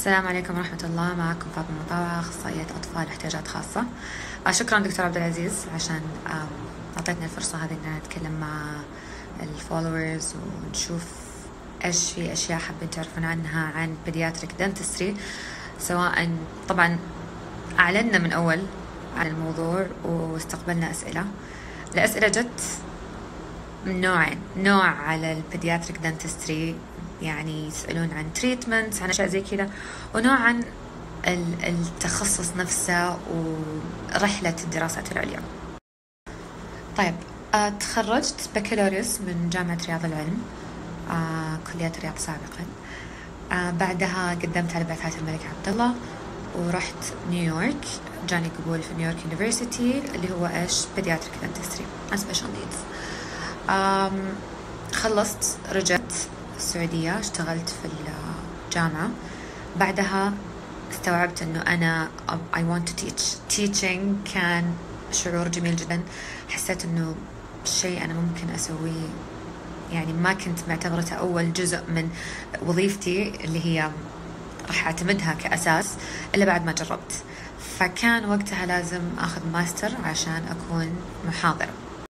السلام عليكم ورحمة الله. معكم فاطمة مطاوعة، أخصائية أطفال احتياجات خاصة. شكرا دكتور عبد العزيز عشان أعطيتنا الفرصة هذه إن نتكلم مع الفولورز ونشوف إيش في أشياء حابين تعرفون عنها عن بيدياتريك دنتستري، سواء طبعا أعلنا من أول عن الموضوع واستقبلنا أسئلة. الأسئلة جت من نوعين، نوع على البيدياتريك دنتستري يعني يسألون عن تريتمنت، عن أشياء زي كذا، ونوع عن التخصص نفسه ورحلة الدراسات العليا. طيب، تخرجت بكالوريوس من جامعة رياض العلم، كلية الرياض سابقا. بعدها قدمت على بعثات الملك عبد الله ورحت نيويورك، جاني قبول في نيويورك يونيفرسيتي اللي هو إيش بيدياتريك دنتستري and special needs. خلصت رجعت السعودية، اشتغلت في الجامعة. بعدها استوعبت انه انا I want to teaching كان شعور جميل جدا. حسيت انه شيء انا ممكن اسويه، يعني ما كنت معتبرته اول جزء من وظيفتي اللي هي راح اعتمدها كأساس الا بعد ما جربت. فكان وقتها لازم اخذ ماستر عشان اكون محاضرة.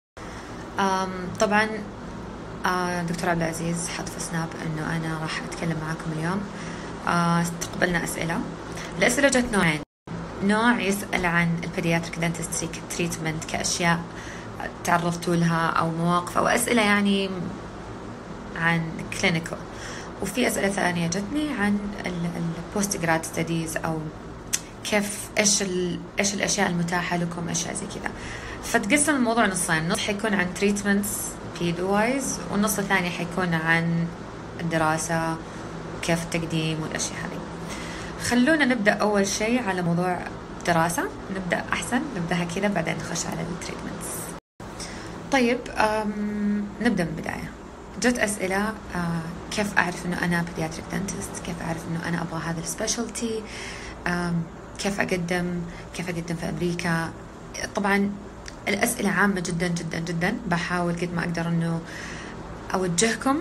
طبعا دكتور عبد العزيز حط في سناب انه انا راح اتكلم معاكم اليوم. استقبلنا اسئله. الاسئله جت نوعين، نوع يسال عن البيدياتريك دنتستري كتريتمنت، كاشياء تعرضتوا لها او مواقف او اسئله يعني عن كلينيكال، وفي اسئله ثانيه جتني عن البوست جراد ستديز او كيف ايش الاشياء المتاحه لكم، اشياء زي كذا. فتقسم الموضوع نصين، نص حيكون عن تريتمنتس بيدو وايز، والنص الثاني حيكون عن الدراسة وكيف التقديم والأشياء هذه. خلونا نبدأ أول شيء على موضوع دراسة، نبدأ أحسن نبدأها كذا بعدين نخش على التريتمنتس. طيب، نبدأ من البداية. جت أسئلة كيف أعرف أنه أنا بيدياتريك دنتست، كيف أعرف أنه أنا أبغى هذا السبيشالتي، كيف أقدم في أمريكا. طبعا الأسئلة عامة جدا جدا جدا، بحاول قد ما أقدر أنه أوجهكم.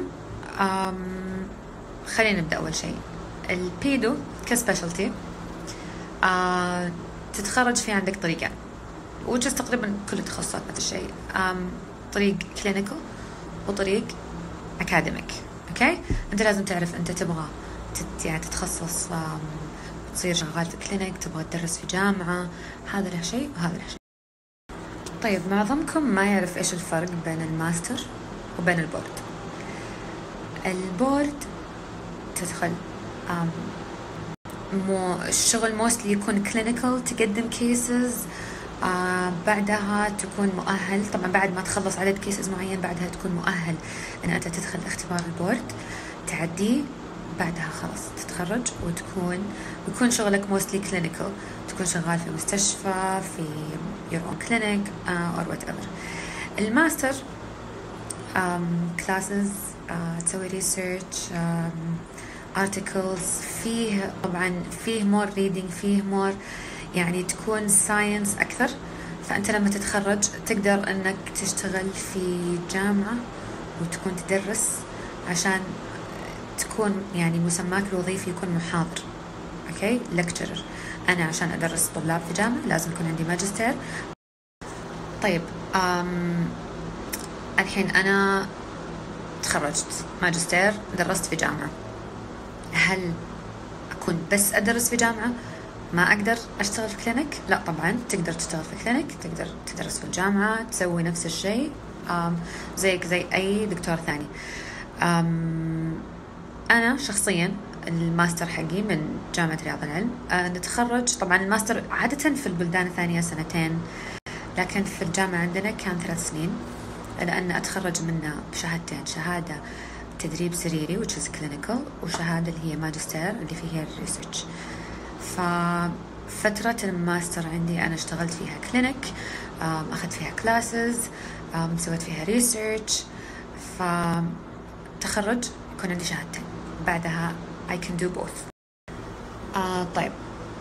خلينا نبدأ. أول شيء البيدو كسبيشالتي، تتخرج في عندك طريقين، وجز تقريبا كل التخصصات نفس الشيء، طريق كلينيكال وطريق أكاديميك. أوكي، أنت لازم تعرف أنت تبغى يعني تتخصص، تصير شغال في كلينيك، تبغى تدرس في جامعة، هذا له شيء وهذا له شيء. طيب، معظمكم ما يعرف إيش الفرق بين الماستر وبين البورد. البورد تدخل الشغل موستلي يكون كلينيكال، تقدم كيسز، بعدها تكون مؤهل. طبعا بعد ما تخلص عدد كيسز معين بعدها تكون مؤهل ان انت تدخل اختبار البورد، تعديه، بعدها خلاص تتخرج ويكون شغلك موستلي كلينيكال، تكون شغال في مستشفى، في your own clinic or whatever. الماستر classes، تسوي research، articles، فيه طبعا فيه more reading، فيه more يعني تكون science أكثر. فأنت لما تتخرج تقدر أنك تشتغل في جامعة وتكون تدرس، عشان تكون يعني مسماك الوظيفي يكون محاضر. أوكي، lecturer. أنا عشان أدرس طلاب في جامعة لازم يكون عندي ماجستير. طيب، الحين أنا تخرجت ماجستير، درست في جامعة، هل أكون بس أدرس في جامعة ما أقدر أشتغل في كلينيك؟ لا طبعا، تقدر تشتغل في كلينيك، تقدر تدرس في الجامعة، تسوي نفس الشيء زيك زي أي دكتور ثاني. أنا شخصيا الماستر حقي من جامعة رياض العلم، نتخرج طبعا الماستر عادة في البلدان الثانية 2 سنين، لكن في الجامعة عندنا كان 3 سنين، لأن أتخرج منه بشهادتين، شهادة تدريب سريري which is clinical، وشهادة اللي هي ماجستير اللي فيها الريسيرش. ففترة الماستر عندي أنا اشتغلت فيها كلينيك، أخذت فيها كلاسز، سويت فيها ريسيرش. فتخرج يكون عندي شهادتين، بعدها I can do both. طيب،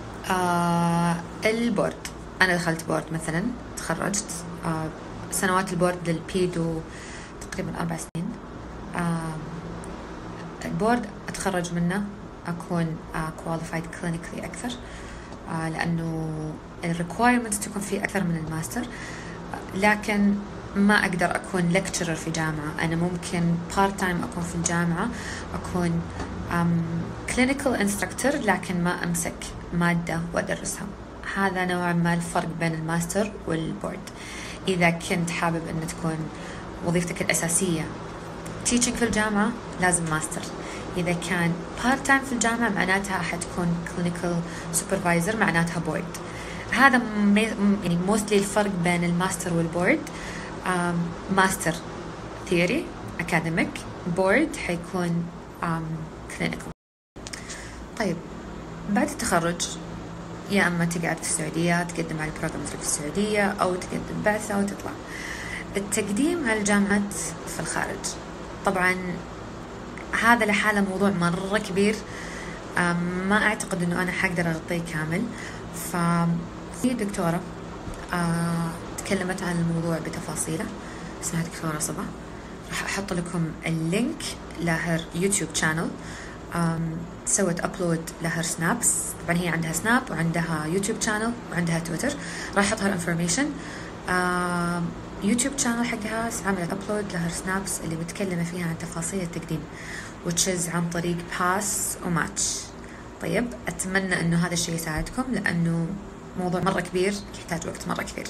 البورد، أنا دخلت بورد مثلا، تخرجت سنوات البورد للبيدو تقريبا 4 سنين. البورد أتخرج منه أكون qualified clinically أكثر، لأنه الريكوايرمنتس تكون فيه أكثر من الماستر. لكن ما أقدر أكون lecturer في جامعة. أنا ممكن part time أكون في الجامعة، أكون clinical instructor، لكن ما أمسك مادة وأدرسها. هذا نوع ما الفرق بين الماستر والبورد. إذا كنت حابب أن تكون وظيفتك الأساسية teaching في الجامعة لازم ماستر. إذا كان part time في الجامعة معناتها حتكون clinical supervisor، معناتها بورد. هذا يعني mostly الفرق بين الماستر والبورد. ماستر ثيوري أكاديميك، بورد حيكون clinical. طيب بعد التخرج يا أما تقعد في السعودية تقدم على البروجرامات في السعودية، أو تقدم بعثة وتطلع. التقديم على الجامعات في الخارج طبعا هذا لحاله موضوع مرة كبير، ما أعتقد أنه أنا حقدر أغطيه كامل. ففي دكتورة تكلمت عن الموضوع بتفاصيله، اسمها دكتورة صبا. راح أحط لكم اللينك لهر يوتيوب شانل، سوت أبلود لهر سنابس. طبعا هي عندها سناب وعندها يوتيوب شانل وعندها تويتر. راح أحط هر انفورميشن. يوتيوب شانل حقها عملت أبلود لهر سنابس اللي متكلمة فيها عن تفاصيل التقديم which is عن طريق باس وماتش. طيب أتمنى أنه هذا الشيء يساعدكم، لأنه موضوع مرة كبير يحتاج وقت مرة كبير.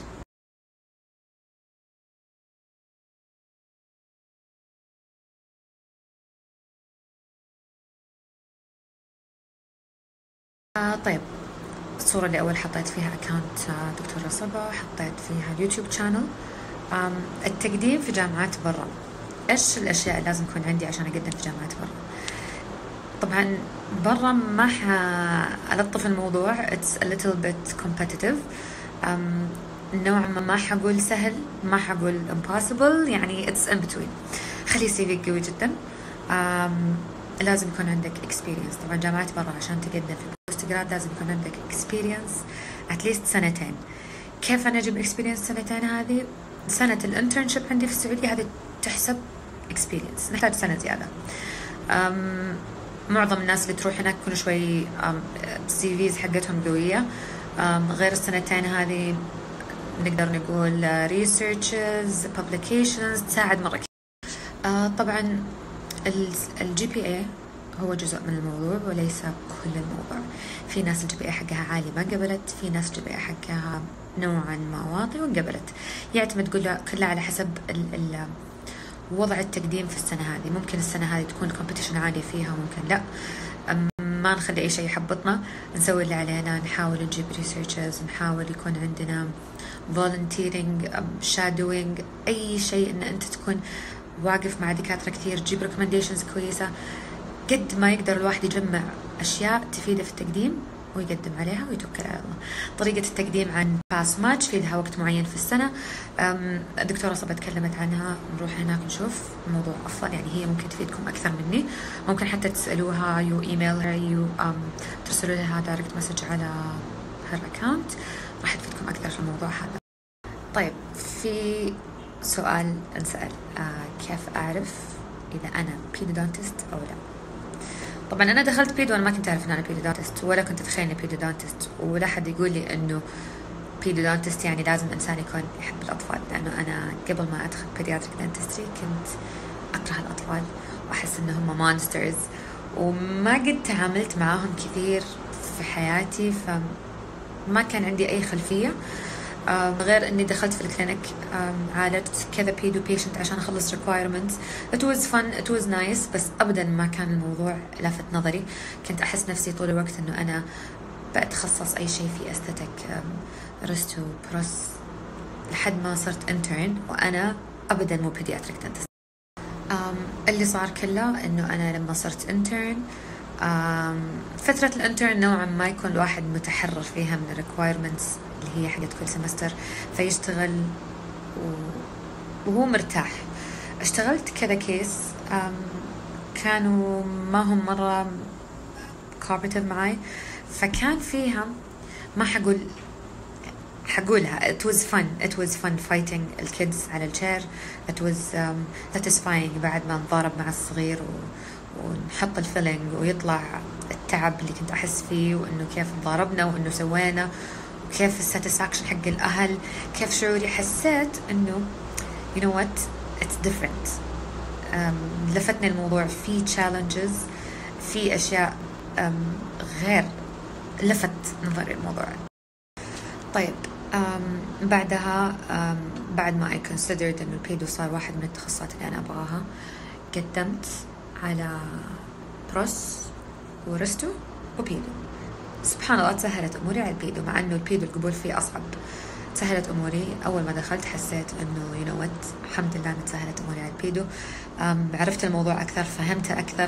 طيب الصورة اللي أول حطيت فيها أكاونت دكتورة صبا، حطيت فيها اليوتيوب شانل. التقديم في جامعات برا، إيش الأشياء اللي لازم يكون عندي عشان أقدم في جامعات برا؟ طبعا برا ما ألطف الموضوع، it's a little bit competitive. نوعا ما حقول سهل، ما حقول impossible، يعني it's in between. خلي CV قوي جدا. لازم يكون عندك experience. طبعا جامعات برا عشان تقدم في بوستجراد لازم يكون عندك experience at least سنتين. كيف أنا أجيب experience سنتين؟ هذه سنة الانترنشيب عندي في السعودية هذه تحسب experience، نحتاج سنة زيادة. معظم الناس اللي تروح هناك يكونوا شوي CVs حقتهم قوية. غير السنتين هذه نقدر نقول researches publications تساعد مرة كثير. طبعا الGPA هو جزء من الموضوع وليس كل الموضوع. في ناس الGPA حقها عالي ما قبلت، في ناس الGPA حقها نوعا ما واطي وقبلت. يعتمد كلها على حسب وضع التقديم في السنة هذه. ممكن السنة هذه تكون الكومبيتيشن عالي فيها، ممكن لا. ما نخلي أي شيء يحبطنا، نسوي اللي علينا، نحاول نجيب ريسيرشز، نحاول يكون عندنا volunteering shadowing، أي شيء إن أنت تكون واقف مع دكاترة كثير، تجيب recommendations كويسة. قد ما يقدر الواحد يجمع أشياء تفيده في التقديم ويقدم عليها ويتوكل على الله. طريقة التقديم عن باس ماتش في لها وقت معين في السنة. الدكتورة صبا تكلمت عنها، نروح هناك نشوف الموضوع أفضل. يعني هي ممكن تفيدكم أكثر مني. ممكن حتى تسألوها، يو إيميل ترسلوا لها دايركت مسج على هر أكاونت، راح تفيدكم أكثر في الموضوع هذا. طيب في سؤال انسأل، كيف أعرف إذا أنا بيدودونتست أو لا؟ طبعا أنا دخلت بيدو وأنا ما كنت أعرف إن أنا بيدودونتست، ولا كنت أتخيل إني بيدودونتست، ولا حد يقول لي إنه بيدودونتست يعني لازم إنسان يكون يحب الأطفال. لأنه أنا قبل ما أدخل بيدياتريك دنتستري كنت أكره الأطفال وأحس إنهم مونسترز، وما قد تعاملت معاهم كثير في حياتي، فما كان عندي أي خلفية. غير اني دخلت في الكلينيك، عالجت كذا بيدو بيشنت عشان اخلص requirements. it was fun, it was nice، بس ابدا ما كان الموضوع لافت نظري. كنت احس نفسي طول الوقت انه انا بتخصص اي شيء في استاتيك، رستو بروس، لحد ما صرت انترن، وانا ابدا مو بيدياتريك دنتست. اللي صار كله انه انا لما صرت انترن، فترة الانترن نوعا ما يكون الواحد متحرر فيها من الريكوايرمنتس اللي هي حقت كل سمستر، فيشتغل وهو مرتاح. اشتغلت كذا كيس كانوا ما هم مرة cooperative معي، فكان فيها ما حقولها it was fun fighting الكيدز على الشير. it was satisfying بعد ما نضارب مع الصغير ونحط الفيلينج ويطلع التعب اللي كنت أحس فيه، وإنه كيف ضاربنا وإنه سوينا، وكيف الساتسفاكشن حق الأهل، كيف شعوري. حسيت إنه you know what it's different. لفتني الموضوع في challenges، في أشياء غير لفت نظري الموضوع. طيب بعدها بعد ما I considered إنه البيدو صار واحد من التخصصات اللي أنا أبغاها، قدمت على بروس ورستو وبيدو. سبحان الله تسهلت أموري على البيدو، مع إنه البيدو القبول فيه أصعب. سهلت أموري أول ما دخلت، حسيت إنه you know what الحمد لله إن سهلت أموري على البيدو. عرفت الموضوع أكثر، فهمته أكثر.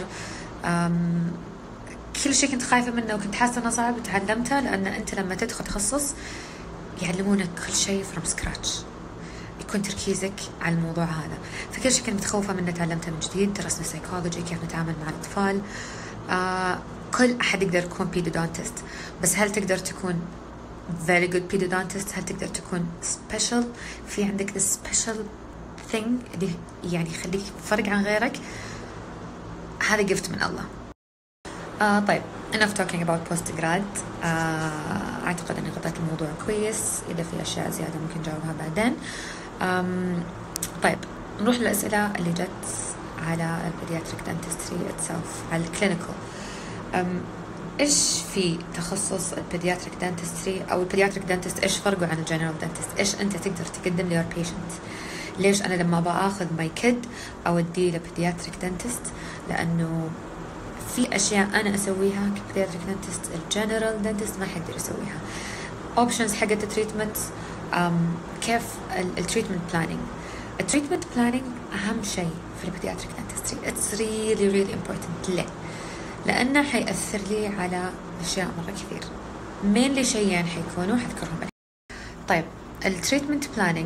كل شيء كنت خايفة منه وكنت حاسة إنه صعب تعلمته، لأن أنت لما تدخل تخصص يعلمونك كل شيء from scratch، يكون تركيزك على الموضوع هذا. فكل شيء كنت متخوفة منه تعلمته من جديد. درسنا سايكولوجي، كيف نتعامل مع الأطفال. كل أحد يقدر يكون بيدودونتست، بس هل تقدر تكون very good pediodontist؟ هل تقدر تكون special؟ في عندك the special thing اللي يعني يخليك فرق عن غيرك؟ هذا gift من الله. طيب enough talking about postgrad. أعتقد أني غطيت الموضوع كويس. إذا في أشياء زيادة ممكن جاوبها بعدين. طيب نروح للأسئلة اللي جت على البيدياتريك دنتستري itself، على الكلينيكال. إيش في تخصص البيدياتريك دنتستري أو البيدياتريك دنتست؟ إيش فرقه عن الجنرال دنتست؟ إيش أنت تقدر تقدم ليور بيشنت؟ ليش أنا لما بأخذ ماي كيد أوديه لبيدياتريك دنتست؟ لأنه في أشياء أنا أسويها كبيدياتريك دنتست الجنرال دنتست ما حيقدر يسويها. أوبشنز حقت التريتمنت، كيف التريتمنت بلانينج. التريتمنت بلانينج أهم شيء في البيدياتريك دنتستري. It's really really important. ليه؟ لأنه حيأثر لي على أشياء مرة كثير. mainly شيئين حيكونوا حذكرهم لك. طيب التريتمنت بلانينج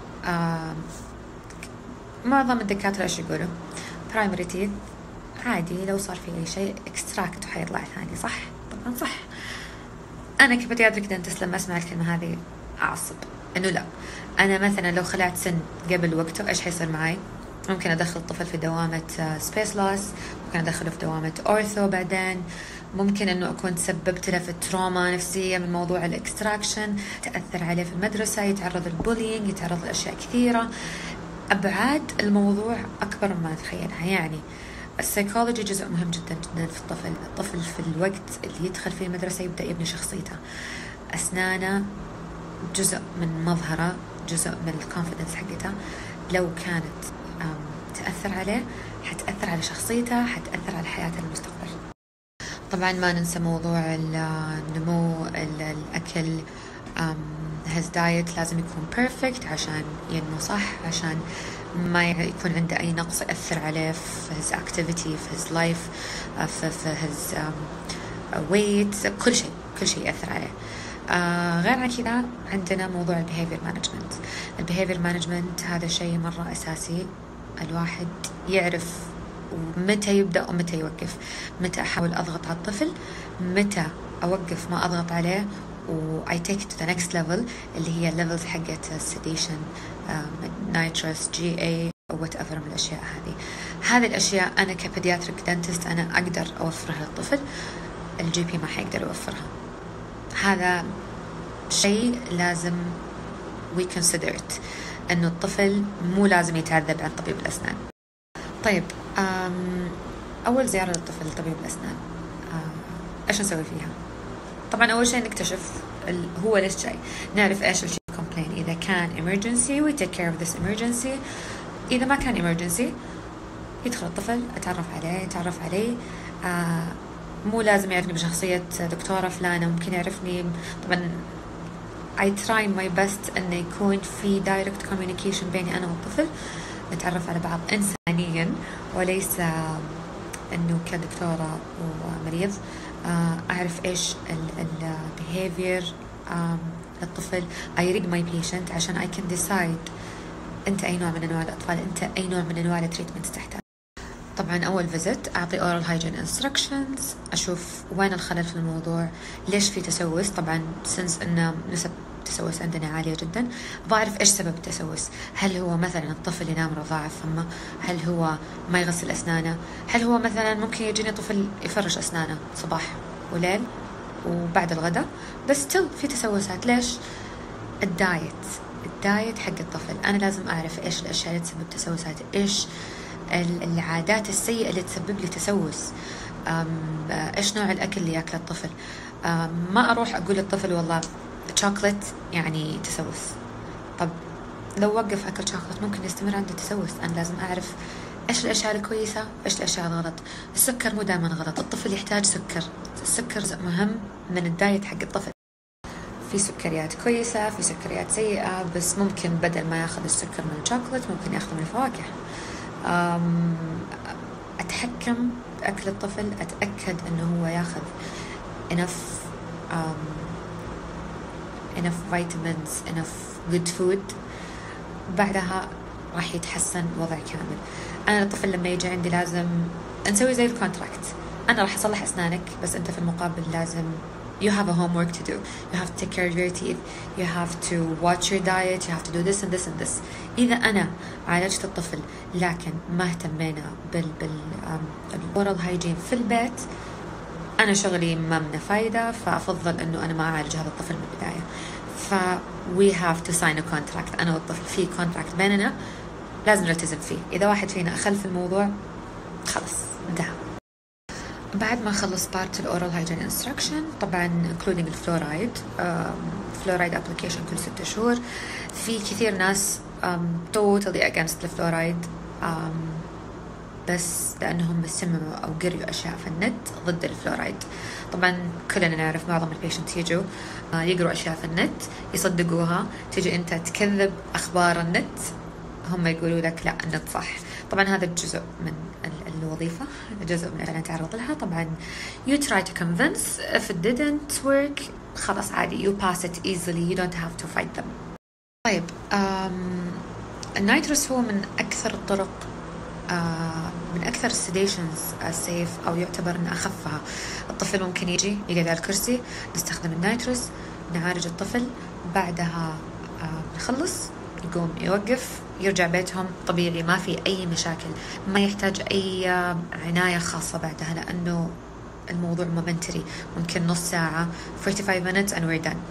معظم الدكاترة إيش يقولوا؟ برايمري تيث عادي، لو صار في أي شيء اكستراكت وحيطلع ثاني، صح؟ طبعا صح. أنا كبيدياتريك دنتست لما أسمع الكلمة هذه أعصب، إنه لا، أنا مثلا لو خلعت سن قبل وقته إيش حيصير معي؟ ممكن أدخل الطفل في دوامة سبيس لوس، ممكن أدخله في دوامة أورثو، بعدين ممكن إنه أكون تسببت له في تروما نفسية من موضوع الإكستراكشن، تأثر عليه في المدرسة، يتعرض للبولينج، يتعرض لأشياء كثيرة. أبعاد الموضوع أكبر مما نتخيلها. يعني السيكولوجي جزء مهم جدا جدا في الطفل. الطفل في الوقت اللي يدخل فيه المدرسة يبدأ يبني شخصيته. أسنانه جزء من مظهره، جزء من الكونفيدنس حقته. لو كانت تأثر عليه حتأثر على شخصيته، حتأثر على حياته المستقبل. طبعا ما ننسى موضوع النمو، الأكل. his diet لازم يكون perfect عشان ينمو صح، عشان ما يكون عنده أي نقص يأثر عليه في his activity، في his life، في his weight، كل شيء يأثر عليه. غير عن كذا عندنا موضوع البيهيفير مانجمنت. البيهيفير مانجمنت هذا شيء مرة أساسي، الواحد يعرف متى يبدأ ومتى يوقف، متى أحاول أضغط على الطفل، متى أوقف ما أضغط عليه و I take it to the next level اللي هي levels حقت sedation، nitrous، GA أو whatever من الأشياء هذه الأشياء أنا كبيدياتريك دنتست أنا أقدر أوفرها للطفل، الجي بي ما حيقدر يوفرها. هذا شيء لازم we consider it، إنه الطفل مو لازم يتعذب عند طبيب الأسنان. طيب أول زيارة للطفل لطبيب الأسنان إيش نسوي فيها؟ طبعا أول شيء نكتشف هو ليش جاي، نعرف إيش الشيء complain. إذا كان emergency we take care of this emergency، إذا ما كان emergency يدخل الطفل يتعرف علي. مو لازم يعرفني بشخصية دكتورة فلانة، ممكن يعرفني. طبعا I try my best أنه يكون في direct communication بيني أنا والطفل، نتعرف على بعض إنسانيا وليس أنه كدكتورة ومريض. أعرف إيش behavior الطفل. I read my patient عشان I can decide أنت أي نوع من أنواع الأطفال، أنت أي نوع من أنواع التريتمنت تحتاج. طبعا أول فيزيت أعطي oral hygiene instructions، أشوف وين الخلل في الموضوع، ليش في تسوس. طبعا since إنه نسب التسوس عندنا عالية جدا. بعرف إيش سبب التسوس. هل هو مثلا الطفل ينام رضاعة فمه؟ هل هو ما يغسل أسنانه؟ هل هو مثلا ممكن يجيني طفل يفرش أسنانه صباح وليل وبعد الغداء بس في تسوسات؟ ليش؟ الدايت حق الطفل. أنا لازم أعرف إيش الأشياء اللي تسبب تسوسات، إيش العادات السيئة اللي تسبب لي تسوس، إيش نوع الأكل اللي يأكله الطفل. ما أروح أقول للطفل والله شوكولات يعني تسوس. طب لو وقف أكل شوكولات ممكن يستمر عنده تسوس. أنا لازم أعرف إيش الأشياء الكويسة وإيش الأشياء الغلط. السكر مو دائما غلط، الطفل يحتاج سكر. السكر جزء مهم من الدايت حق الطفل. في سكريات كويسة، في سكريات سيئة، بس ممكن بدل ما ياخذ السكر من الشوكولات ممكن ياخذه من الفواكه. أتحكم بأكل الطفل، أتأكد أنه هو ياخذ enough vitamins, enough good food. بعدها راح يتحسن الوضع كامل. أنا الطفل لما يجي عندي لازم نسوي زي الكونتراكت. أنا راح أصلح أسنانك بس أنت في المقابل لازم you have a homework to do. You have to take care of your teeth. You have to watch your diet. You have to do this and this and this. إذا أنا عالجت الطفل لكن ما اهتمينا بالأورال هايجين في البيت، أنا شغلي ما منه فايدة. فأفضل إنه أنا ما أعالج هذا الطفل من البداية. we have to sign a contract. أنا والطفل في contract بيننا لازم نلتزم فيه. إذا واحد فينا أخل في الموضوع خلاص انتهى. بعد ما خلص part الأورال هايجين انستراكشن طبعا including الفلورايد، فلورايد application كل 6 شهور. في كثير ناس totally against الفلورايد بس لأنهم سمعوا أو قريوا أشياء في النت ضد الفلورايد. طبعا كلنا نعرف معظم البيشنت يجوا يقروا أشياء في النت يصدقوها، تيجي أنت تكذب أخبار النت، هم يقولوا لك لا النت صح. طبعا هذا جزء من الوظيفة، جزء من اللي نتعرض لها. طبعا you try to convince. if it didn't work خلاص عادي you pass it easily. you don't have to fight them. طيب النايتروس هو من أكثر الطرق من أكثر السيديشنز السيف أو يعتبر أن أخفها. الطفل ممكن يجي يقعد على الكرسي، نستخدم النايتروس، نعالج الطفل، بعدها نخلص يقوم يوقف يرجع بيتهم طبيعي، ما في أي مشاكل، ما يحتاج أي عناية خاصة بعدها لأنه الموضوع مومنتري، ممكن نص ساعة 45 minutes and we're done.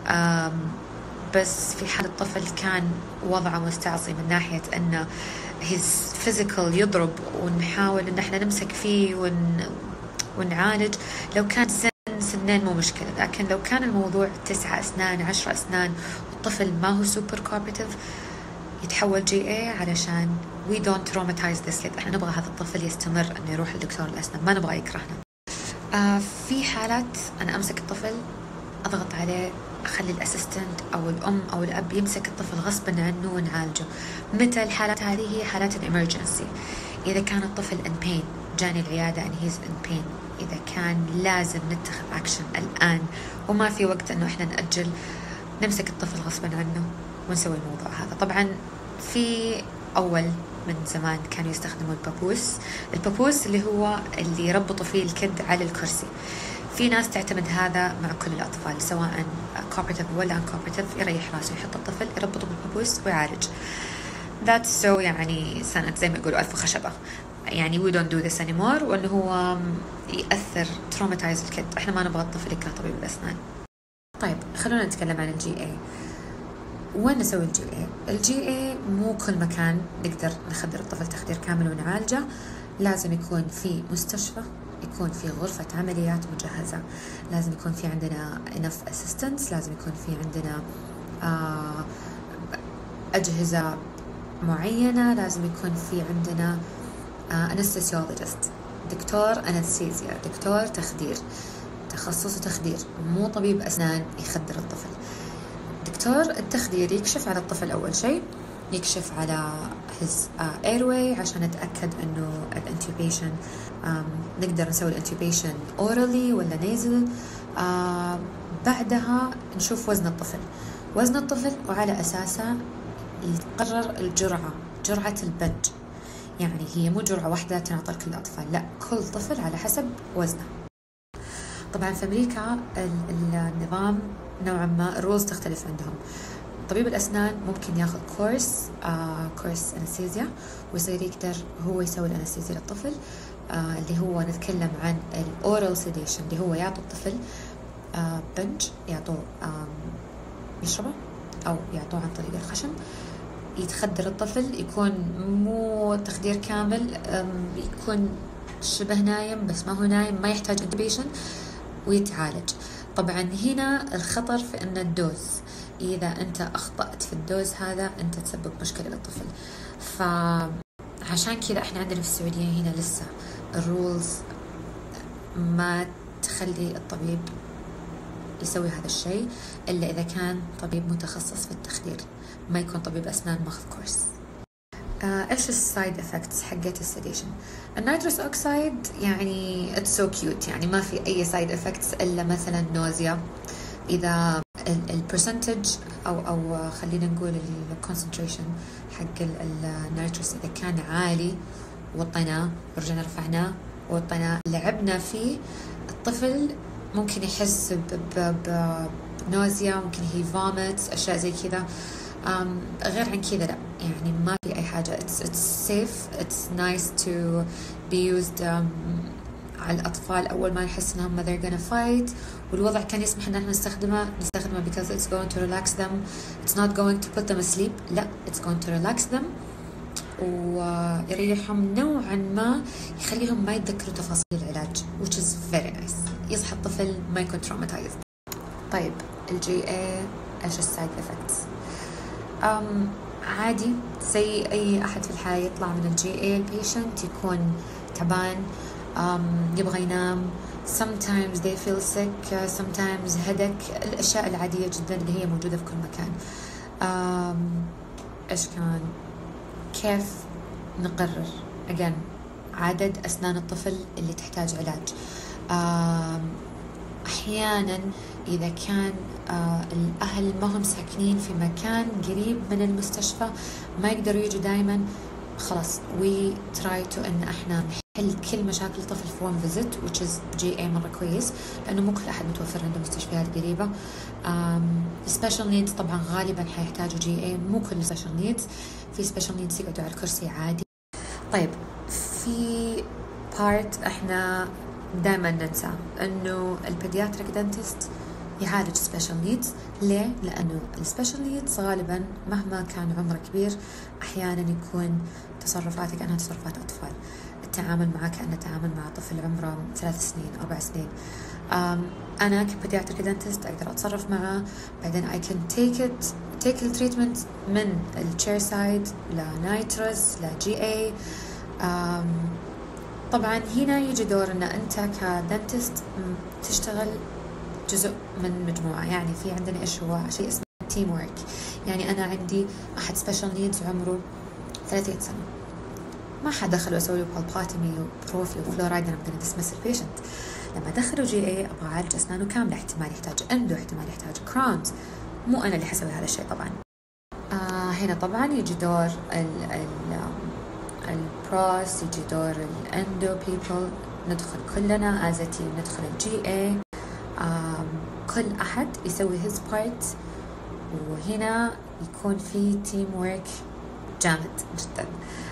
بس في حال الطفل كان وضعه مستعصي من ناحية أنه his physical يضرب ونحاول أن احنا نمسك فيه ونعالج، لو كان سنين مو مشكلة. لكن لو كان الموضوع 9 أسنان 10 أسنان والطفل ما هو super cooperative يتحول GA علشان we don't traumatize this kid. احنا نبغى هذا الطفل يستمر انه يروح لدكتور الأسنان، ما نبغى يكرهنا. في حالات أنا أمسك الطفل أضغط عليه، أخلي الأسيستنت أو الأم أو الأب يمسك الطفل غصبا عنه ونعالجه. متى الحالات هذه؟ هي حالات الإمرجنسي. إذا كان الطفل in pain جاني العيادة and he's in pain، إذا كان لازم نتخذ أكشن الآن وما في وقت أنه إحنا نأجل، نمسك الطفل غصبا عنه ونسوي الموضوع هذا. طبعا في أول من زمان كانوا يستخدموا البابوس اللي هو اللي يربطوا فيه الكد على الكرسي. في ناس تعتمد هذا مع كل الأطفال سواء كوبرتيف ولا uncooperative، يريح راسه يحط الطفل يربطه بالبابوس ويعالج. that's so يعني سنة زي ما يقولوا ألف خشبة، يعني we don't do this anymore، وأنه هو يأثر traumatize الكد. إحنا ما نبغى الطفل يكره طبيب الأسنان. طيب خلونا نتكلم عن الGA. وين نسوي الGA؟ مو كل مكان نقدر نخدر الطفل تخدير كامل ونعالجه. لازم يكون في مستشفى، يكون في غرفة عمليات مجهزة، لازم يكون في عندنا enough assistance، لازم يكون في عندنا أجهزة معينة، لازم يكون في عندنا anesthesiologist، دكتور أنستيزيا، دكتور تخدير، تخصصه تخدير، مو طبيب أسنان يخدر الطفل. دكتور التخدير يكشف على الطفل أول شيء، يكشف على his airway عشان نتأكد إنه الانتوبيشن نقدر نسوي الانتوبيشن orally ولا nasal. بعدها نشوف وزن الطفل وعلى أساسه يقرر جرعة البنج. يعني هي مو جرعة واحدة تنعطى لكل الأطفال، لا، كل طفل على حسب وزنه. طبعا في أمريكا النظام نوعا ما الرولز تختلف عندهم. طبيب الأسنان ممكن ياخذ كورس أنستيزيا ويصير يقدر هو يسوي الأنستيزيا للطفل، اللي هو نتكلم عن الأورال سيديشن، اللي هو يعطوا الطفل بنج، يعطوه يشربه أو يعطوه عن طريق الخشم، يتخدر الطفل، يكون مو تخدير كامل، يكون شبه نايم بس ما هو نايم، ما يحتاج انتبيشن ويتعالج. طبعا هنا الخطر في أن الدوز، إذا أنت أخطأت في الدوز هذا أنت تسبب مشكلة للطفل. فعشان كذا إحنا عندنا في السعودية هنا لسه الرولز ما تخلي الطبيب يسوي هذا الشيء إلا إذا كان طبيب متخصص في التخدير، ما يكون طبيب أسنان ماخذ كورس. إيش السايد إفكتس حقت السيديشن؟ النيتروس أوكسايد يعني it's so cute، يعني ما في أي سايد إفكتس إلا مثلا نوزيا. إذا البرسنتج أو خلينا نقول الكونسنتريشن حق النيتروس إذا كان عالي وطيناه ورجعنا رفعناه وطيناه لعبنا فيه، الطفل ممكن يحس بنوزيا، ممكن هي فوميت، أشياء زي كذا. غير عن كذا لا، يعني ما في أي حاجة. it's safe, it's nice to be used على الأطفال أول ما يحس إنهم they're gonna fight، والوضع كان يسمح إن احنا نستخدمه because it's going to relax them, it's not going to put them asleep، لا it's going to relax them ويريحهم نوعا ما، يخليهم ما يتذكروا تفاصيل العلاج which is very nice، يصحى الطفل ما يكون traumatized. طيب الجي اي ايش السايد افكتس؟ عادي زي اي احد في الحياة يطلع من الجي اي البيشنت يكون تعبان، يبغى ينام، sometimes they feel sick, sometimes headache، الاشياء العادية جدا اللي هي موجودة في كل مكان. ايش كان كيف نقرر again عدد أسنان الطفل اللي تحتاج علاج؟ أحيانا إذا كان الأهل ما هم ساكنين في مكان قريب من المستشفى، ما يقدروا يجوا دائما، خلاص we try to إن إحنا نحل كل مشاكل الطفل في one visit which is GA مرة كويس، لأنه مو كل أحد متوفر عنده مستشفيات قريبة. special needs طبعا غالبا حيحتاجوا GA، مو كل special needs، في special needs يقعدوا على الكرسي عادي. طيب في part إحنا دائما ننسى إنه البيدياتريك دنتست يعالج special needs. ليه؟ لأنه السبيشال نيدز غالبا مهما كان عمره كبير أحيانا يكون تصرفاتك كأنها تصرفات أطفال، التعامل معك كأنه تعامل مع طفل عمره 3 سنين 4 سنين. أنا كبيدياتريك دنتست أقدر أتصرف معه، بعدين I can take التريتمنت من الشير سايد لنايتروس لGA. طبعا هنا يجي دور أن أنت كدنتست تشتغل جزء من مجموعة، يعني في عندنا إيش هو شيء اسمه تيم وورك. يعني أنا عندي أحد سبيشال نيدز عمره 30 سنة، ما حد دخل وأسوي له بالباتومي وبروفي وفلورايد أنا بدنا ديسمس البيشنت. لما دخلوا جي اي أبغى أعالج أسنانه كاملة، احتمال يحتاج اندو، احتمال يحتاج كراونز، مو أنا اللي حسوي هذا الشيء طبعا. هنا طبعا يجي دور البروس، يجي دور الاندو بيبل، ندخل كلنا as a team، ندخل الجي اي، كل أحد يسوي his part، وهنا يكون في تيم وورك جامد جدا.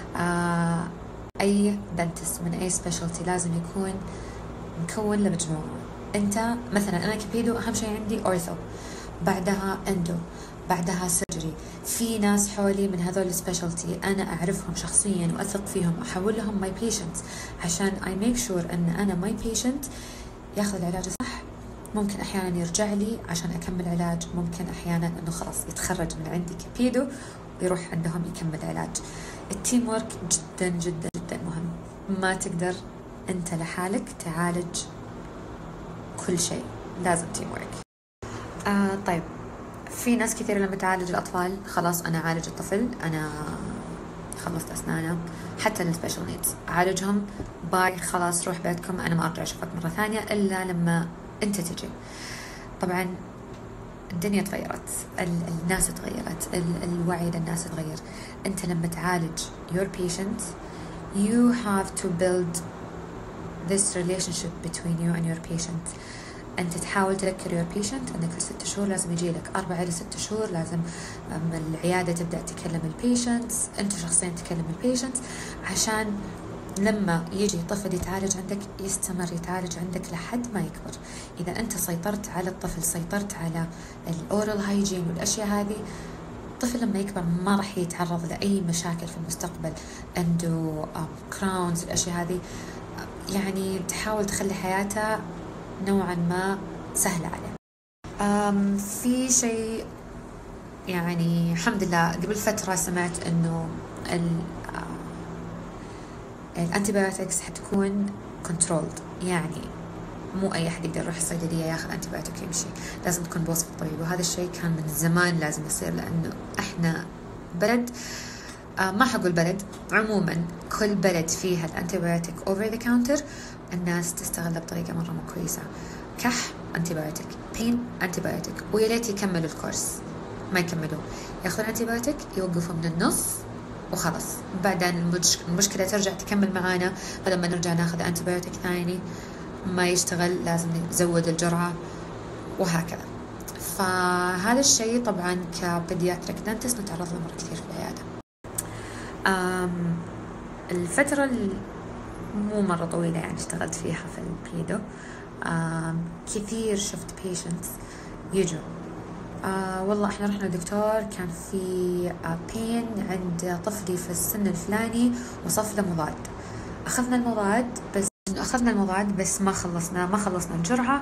أي دنتست من أي سبيشالتي لازم يكون مكون لمجموعة. أنت مثلا أنا كبيدو أهم شيء عندي أورثو، بعدها اندو، بعدها سيرجري. في ناس حولي من هذول السبيشالتي أنا أعرفهم شخصيا وأثق فيهم، أحول لهم ماي بيشنت عشان I make sure أن أنا ماي بيشنت ياخذ العلاج صح. ممكن أحيانا يرجع لي عشان أكمل علاج، ممكن أحيانا أنه خلاص يتخرج من عندي كبيدو ويروح عندهم يكمل علاج. التيم وورك جدا جدا جدا مهم، ما تقدر أنت لحالك تعالج كل شيء، لازم تيم وورك. طيب في ناس كثير لما تعالج الأطفال خلاص أنا أعالج الطفل، أنا خلصت أسنانه، حتى السبيشال نيدز أعالجهم، باي خلاص روح بيتكم، أنا ما أرجع أشوفك مرة ثانية إلا لما أنت تجي. طبعا الدنيا تغيرت، الناس تغيرت، الوعي للناس تغير. أنت لما تعالج your patient you have to build this relationship between you and your patient. أنت تحاول تذكر your patient أنك كل 6 شهور لازم يجي لك 4 إلى 6 شهور لازم العيادة تبدأ تكلم البيشنتس، أنت شخصيا تكلم البيشنتس، عشان لما يجي طفل يتعالج عندك يستمر يتعالج عندك لحد ما يكبر. إذا أنت سيطرت على الطفل، سيطرت على الأورال هايجين والأشياء هذه، الطفل لما يكبر ما راح يتعرض لأي مشاكل في المستقبل، عنده كراونز الأشياء هذه. يعني تحاول تخلي حياته نوعا ما سهلة عليه. في شيء يعني الحمد لله قبل فترة سمعت إنه الانتيبيوتكس حتكون كنترولد، يعني مو أي أحد يقدر يروح الصيدلية ياخذ أنتيبيوتيك يمشي، لازم تكون بوصفة الطبيب. وهذا الشيء كان من زمان لازم يصير، لأنه إحنا بلد ما حقول بلد، عموما كل بلد فيها الانتيبيوتيك اوفر ذا كاونتر الناس تستغله بطريقة مرة مو كويسة. كح انتيبيوتيك، بين انتيبيوتيك، ويا ريت يكملوا الكورس، ما يكملوا، ياخذون انتيبيوتيك يوقفوا من النص وخلاص، بعدين المشكلة ترجع تكمل معانا، فلما نرجع ناخذ انتيبيوتيك ثاني ما يشتغل، لازم نزود الجرعة وهكذا. فهذا الشيء طبعا كبيدياتريك دنتست نتعرض له مرة كثير في العيادة. الفترة مو مرة طويلة يعني اشتغلت فيها في البيدو، كثير شفت patients يجوا والله احنا رحنا للدكتور كان في بين عند طفلي في السن الفلاني وصف له مضاد، أخذنا المضاد بس ما خلصنا الجرعة،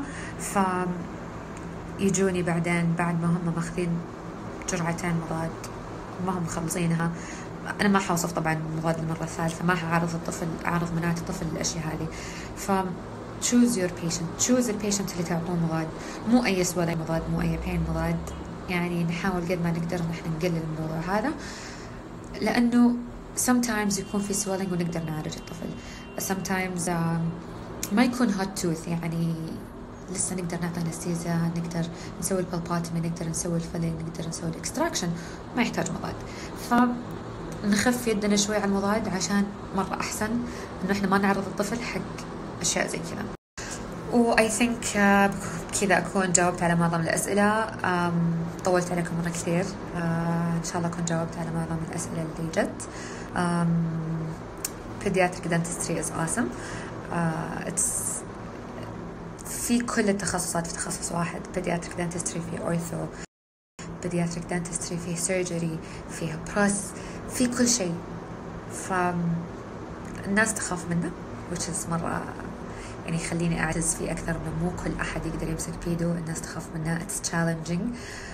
يجوني بعدين بعد ما هم ماخذين جرعتين مضاد ما هم مخلصينها. أنا ما حوصف طبعا المضاد المرة الثالثة، ما أعرض مناعة الطفل الأشياء هذه. choose your patient، choose البيشنت اللي تعطوه مضاد، مو أي سوالي مضاد، مو أي بين مضاد. يعني نحاول قد ما نقدر نحن نقلل الموضوع هذا، لأنه sometimes يكون في swelling ونقدر نعالج الطفل، sometimes ما يكون hot tooth، يعني لسه نقدر نعطي انستيزيا، نقدر نسوي البلباتومي، نقدر نسوي الفيلينج، نقدر نسوي الاكستراكشن، ما يحتاج مضاد. فنخف يدنا شوي على المضاد عشان مرة أحسن إنه إحنا ما نعرض الطفل حق أشياء زي كذا. وآي ثينك بكذا أكون جاوبت على معظم الأسئلة. طولت عليكم مرة كثير، إن شاء الله أكون جاوبت على معظم الأسئلة اللي جت. pediatric dentistry is awesome. في كل التخصصات، في تخصص واحد، pediatric dentistry في ortho، pediatric dentistry في surgery، فيها بروس، في كل شيء. فالناس تخاف منه which is مرة يعني يخليني أعتز فيه أكثر، إنه مو كل أحد يقدر يمسك بيدو، الناس تخاف منه، it's challenging.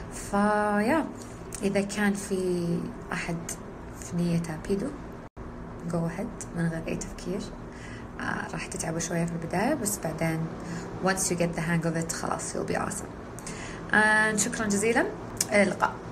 إذا كان في أحد في نيته بيدو go ahead من غير أي تفكير. راح تتعبوا شوية في البداية، بس بعدين once you get the hang of it خلاص you'll be awesome. شكرا جزيلا، إلى اللقاء.